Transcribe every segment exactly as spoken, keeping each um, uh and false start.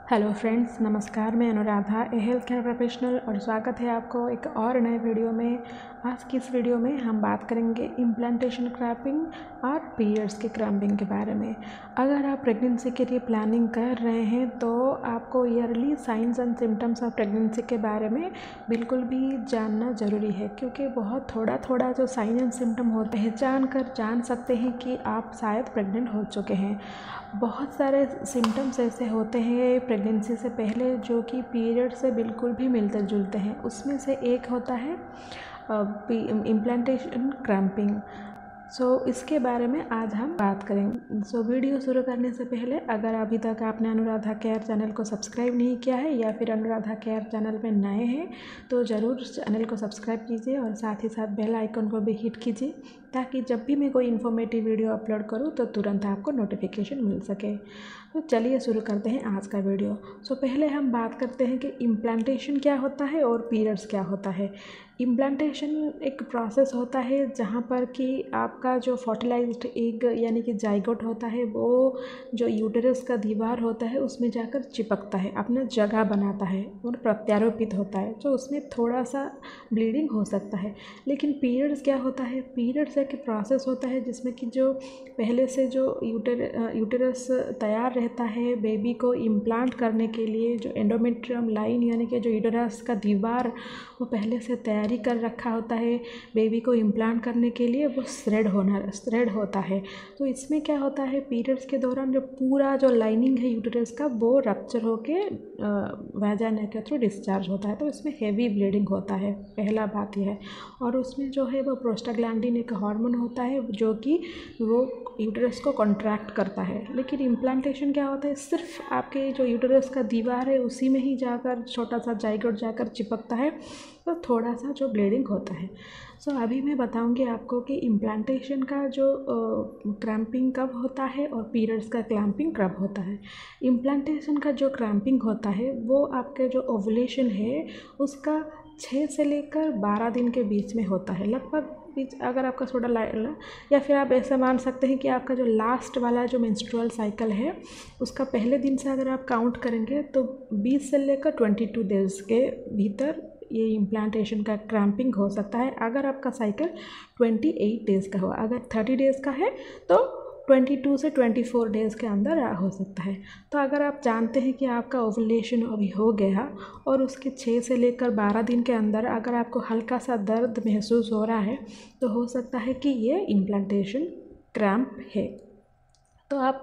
Hello friends, नमस्कार। मैं Anuradha, a health care professional, और स्वागत है आपको एक और नए वीडियो में। आज की इस वीडियो में हम बात करेंगे इम्प्लांटेशन क्रैम्पिंग और पीरियड्स के क्रैम्पिंग के बारे में। अगर आप प्रेगनेंसी के लिए प्लानिंग कर रहे हैं तो आपको early signs and symptoms of pregnancy के बारे में बिल्कुल भी जानना ज़रूरी है, क्योंकि बहुत थोड़ा थोड़ा जो साइन एंड सिम्टम हो पहचान कर जान सकते हैं कि आप शायद प्रेग्नेंट हो चुके हैं। बहुत सारे सिम्टम्स ऐसे होते हैं प्रेगनेंसी से पहले जो कि पीरियड से बिल्कुल भी मिलते जुलते हैं। उसमें से एक होता है इम्प्लांटेशन क्रैम्पिंग। सो so, इसके बारे में आज हम बात करेंगे। सो so, वीडियो शुरू करने से पहले अगर अभी तक आपने अनुराधा केयर चैनल को सब्सक्राइब नहीं किया है या फिर अनुराधा केयर चैनल में नए हैं तो ज़रूर चैनल को सब्सक्राइब कीजिए और साथ ही साथ बेल आइकन को भी हिट कीजिए, ताकि जब भी मैं कोई इन्फॉर्मेटिव वीडियो अपलोड करूं तो तुरंत आपको नोटिफिकेशन मिल सके। तो चलिए शुरू करते हैं आज का वीडियो। सो so, पहले हम बात करते हैं कि इम्प्लांटेशन क्या होता है और पीरियड्स क्या होता है। इम्प्लांटेशन एक प्रोसेस होता है जहाँ पर कि आपका जो फर्टिलाइज्ड एग यानी कि जाइगोट होता है वो जो यूटेरस का दीवार होता है उसमें जाकर चिपकता है, अपना जगह बनाता है और प्रत्यारोपित होता है, जो उसमें थोड़ा सा ब्लीडिंग हो सकता है। लेकिन पीरियड्स क्या होता है? पीरियड्स एक प्रोसेस होता है जिसमें कि जो पहले से जो यूटर यूटेरस तैयार रहता है बेबी को इम्प्लांट करने के लिए, जो एंडोमेट्रियम लाइन यानी कि जो यूटेरस का दीवार वो पहले से तैयारी कर रखा होता है बेबी को इम्प्लांट करने के लिए, वो श्रेड होना श्रेड होता है। तो इसमें क्या होता है, पीरियड्स के दौरान जो पूरा जो लाइनिंग है यूटेरस का वो रप्चर होके वैजाइना के थ्रू डिस्चार्ज होता है। तो इसमें हेवी ब्लीडिंग होता है, पहला बात यह है। और उसमें जो है वो प्रोस्टाग्लैंडिन एक हार्मोन होता है जो कि वो यूटेरस को कॉन्ट्रैक्ट करता है। लेकिन इम्प्लांटेशन क्या होता है, सिर्फ आपके जो यूटेरस का दीवार है उसी में ही जाकर छोटा सा जाइगोट जाकर चिपकता है, तो थोड़ा सा जो ब्लीडिंग होता है। सो so, अभी मैं बताऊंगी आपको कि इम्प्लांटेशन का जो क्रैम्पिंग कब होता है और पीरियड्स का क्रैम्पिंग कब होता है। इम्प्लांटेशन का जो क्रैम्पिंग होता है वो आपके जो ओवुलेशन है उसका छः से लेकर बारह दिन के बीच में होता है, लगभग बीच। अगर आपका थोड़ा लाइट, या फिर आप ऐसा मान सकते हैं कि आपका जो लास्ट वाला जो मेंस्ट्रुअल साइकिल है उसका पहले दिन से अगर आप काउंट करेंगे तो बीस से लेकर बाईस डेज़ के भीतर ये इम्प्लांटेशन का क्रैम्पिंग हो सकता है। अगर आपका साइकिल अट्ठाईस डेज़ का हो, अगर तीस डेज़ का है तो बाईस से चौबीस डेज़ के अंदर हो सकता है। तो अगर आप जानते हैं कि आपका ओवुलेशन अभी हो गया और उसके छः से लेकर बारह दिन के अंदर अगर आपको हल्का सा दर्द महसूस हो रहा है तो हो सकता है कि ये इम्प्लांटेशन क्रैम्प है। तो आप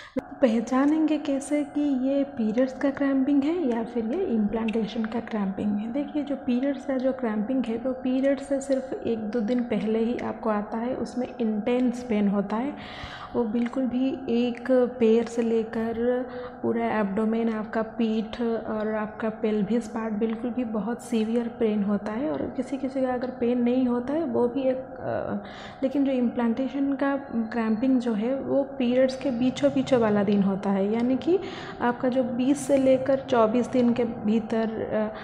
पहचानेंगे कैसे कि ये पीरियड्स का क्रैम्पिंग है या फिर ये इम्प्लांटेशन का क्रैम्पिंग है? देखिए, जो पीरियड्स का जो क्रैम्पिंग है वो पीरियड से सिर्फ एक दो दिन पहले ही आपको आता है। उसमें इंटेंस पेन होता है, वो बिल्कुल भी एक पैर से लेकर पूरा एब्डोमेन, आपका पीठ और आपका पेल्विस पार्ट बिल्कुल भी बहुत सीवियर पेन होता है। और किसी किसी का अगर पेन नहीं होता है वो भी एक आ, लेकिन जो इम्प्लांटेशन का क्रैम्पिंग जो है वो पीरियड्स के बीचों बीचों वाला दिन होता है, यानी कि आपका जो बीस से लेकर चौबीस दिन के भीतर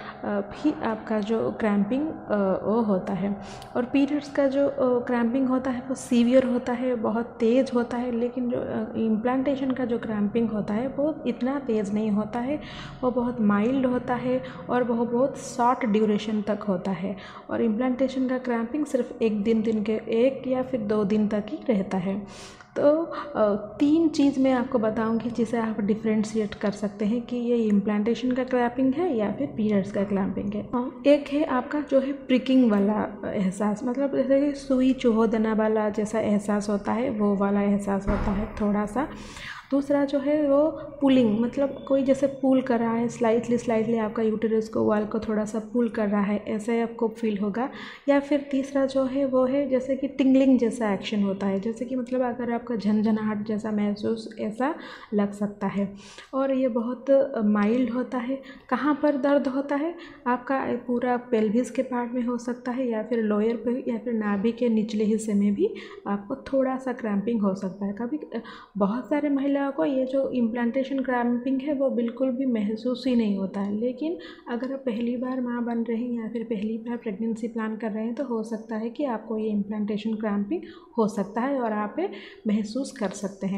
भी आपका जो क्रैम्पिंग वो होता है। और पीरियड्स का जो क्रैम्पिंग होता है वो सीवियर होता है, बहुत तेज़ होता है। लेकिन जो इम्प्लांटेशन का जो क्रैम्पिंग होता है वो इतना तेज़ नहीं होता है, वो बहुत माइल्ड होता है और वह बहुत शॉर्ट ड्यूरेशन तक होता है। और इम्प्लांटेशन का क्रैम्पिंग सिर्फ एक दिन दिन के एक या फिर दो दिन तक ही रहता है। तो तीन चीज़ मैं आपको बताऊंगी जिसे आप डिफ्रेंशिएट कर सकते हैं कि ये इम्प्लांटेशन का क्रैम्पिंग है या फिर पीरियड्स का क्रैम्पिंग है। एक है आपका जो है प्रिकिंग वाला एहसास, मतलब जैसे कि सुई चुभो देना वाला जैसा एहसास होता है, वो वाला एहसास होता है थोड़ा सा। दूसरा जो है वो पुलिंग, मतलब कोई जैसे पुल कर रहा है, स्लाइटली स्लाइटली आपका यूटेरस को वाल को थोड़ा सा पुल कर रहा है, ऐसे आपको फील होगा। या फिर तीसरा जो है वो है जैसे कि टिंगलिंग जैसा एक्शन होता है, जैसे कि मतलब अगर आपका झनझनाहट जैसा महसूस ऐसा लग सकता है। और ये बहुत माइल्ड होता है। कहाँ पर दर्द होता है? आपका पूरा पेल्विस के पार्ट में हो सकता है, या फिर लोअर पे, या फिर नाभि के निचले हिस्से में भी आपको थोड़ा सा क्रैम्पिंग हो सकता है। कभी बहुत सारे महिला को ये जो इम्प्लांटेशन क्रैम्पिंग है वो बिल्कुल भी महसूस ही नहीं होता है। लेकिन अगर आप पहली बार माँ बन रहे हैं या फिर पहली बार प्रेगनेंसी प्लान कर रहे हैं तो हो सकता है कि आपको ये इम्प्लांटेशन क्रैम्पिंग हो सकता है और आप महसूस कर सकते हैं।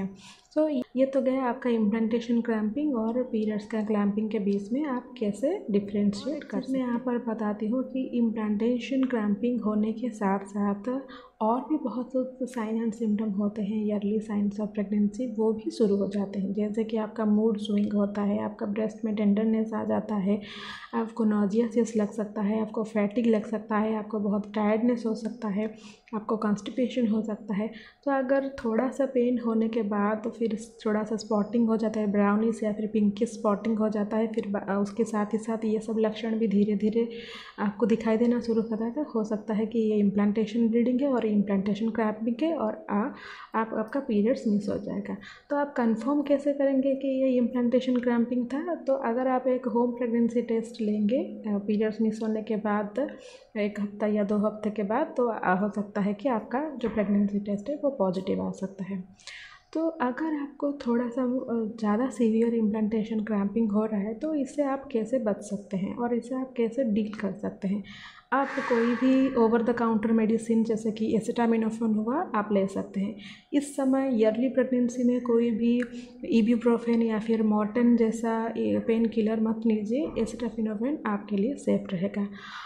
सो so, ये तो गया आपका इम्प्लांटेशन क्रैम्पिंग और पीरियड्स का क्लैम्पिंग के बीच में आप कैसे डिफ्रेंशिएट कर सकते हैं। मैं यहाँ पर बताती हूँ कि इम्प्लांटेशन क्रैम्पिंग होने के साथ साथ और भी बहुत साइन एंड सिम्टम होते हैं, ईयरली साइंस ऑफ प्रेगनेंसी, वो भी शुरू हो जाते हैं। जैसे कि आपका मूड स्विंग होता है, आपका ब्रेस्ट में टेंडरनेस आ जाता है, आपको नॉजियस लग सकता है, आपको फैटिग लग सकता है, आपको बहुत टायर्डनेस हो सकता है, आपको कॉन्स्टिपेशन हो सकता है। तो अगर थोड़ा सा पेन होने के बाद तो फिर थोड़ा सा स्पॉटिंग हो जाता है, ब्राउनिश या फिर पिंकिश स्पॉटिंग हो जाता है, फिर उसके साथ ही साथ ये सब लक्षण भी धीरे धीरे आपको दिखाई देना शुरू होता है, तो हो सकता है कि ये इम्प्लांटेशन ब्लीडिंग है और इम्प्लांटेशन क्रैम्पिंग है और आ, आप आपका पीरियड्स मिस हो जाएगा। तो आप कंफर्म कैसे करेंगे कि ये इम्प्लांटेशन क्रैम्पिंग था? तो अगर आप एक होम प्रेगनेंसी टेस्ट लेंगे पीरियड्स मिस होने के बाद एक हफ्ता या दो हफ्ते के बाद, तो हो सकता है कि आपका जो प्रेगनेंसी टेस्ट है वो पॉजिटिव आ सकता है। तो अगर आपको थोड़ा सा ज़्यादा सीवियर इम्प्लांटेशन क्रैम्पिंग हो रहा है तो इससे आप कैसे बच सकते हैं और इससे आप कैसे डील कर सकते हैं। आप कोई भी ओवर द काउंटर मेडिसिन जैसे कि एसिटामिनोफेन हुआ आप ले सकते हैं। इस समय ईयरली प्रेगनेंसी में कोई भी इब्यूप्रोफेन या फिर मॉर्टिन जैसा पेन किलर मत लीजिए, एसिटामिनोफेन आपके लिए सेफ रहेगा।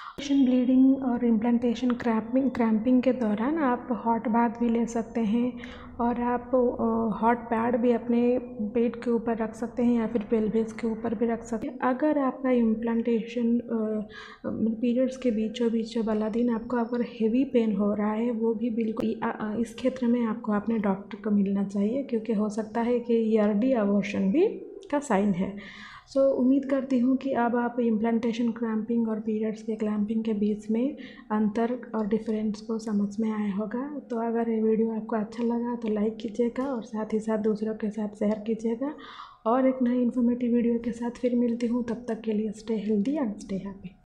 ब्लीडिंग और इम्प्लांटेशन क्रैम्पिंग क्रैम्पिंग के दौरान आप हॉट बाथ भी ले सकते हैं और आप हॉट पैड भी अपने पेट के ऊपर रख सकते हैं या फिर पेल्विस के ऊपर भी रख सकते हैं। अगर आपका इम्प्लांटेशन पीरियड्स के बीचों बीच वाला दिन आपको अगर हेवी पेन हो रहा है, वो भी बिल्कुल इस क्षेत्र में आपको अपने डॉक्टर को मिलना चाहिए, क्योंकि हो सकता है कि ईयरली अबॉर्शन भी का साइन है। सो so, उम्मीद करती हूँ कि अब आप इम्प्लांटेशन क्रैम्पिंग और पीरियड्स के क्लैम्पिंग के बीच में अंतर और डिफरेंस को समझ में आया होगा। तो अगर ये वीडियो आपको अच्छा लगा तो लाइक कीजिएगा और साथ ही साथ दूसरों के साथ शेयर कीजिएगा। और एक नई इन्फॉर्मेटिव वीडियो के साथ फिर मिलती हूँ, तब तक के लिए stay healthy and stay happy.